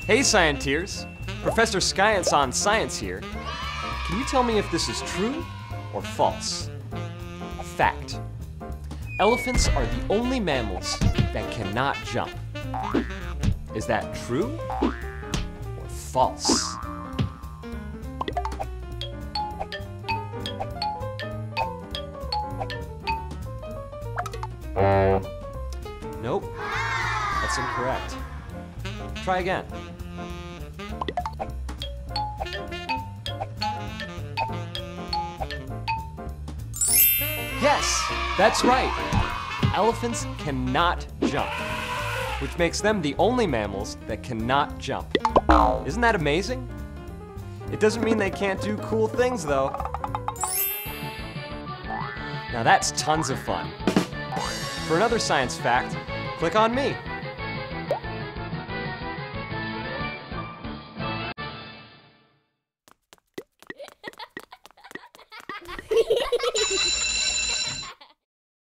Hey Scienteers! Professor Skience on Science here. Can you tell me if this is true or false? Fact. Elephants are the only mammals that cannot jump. Is that true or false? Nope, that's incorrect. Try again. Yes, that's right. Elephants cannot jump, which makes them the only mammals that cannot jump. Isn't that amazing? It doesn't mean they can't do cool things, though. Now that's tons of fun. For another science fact, click on me.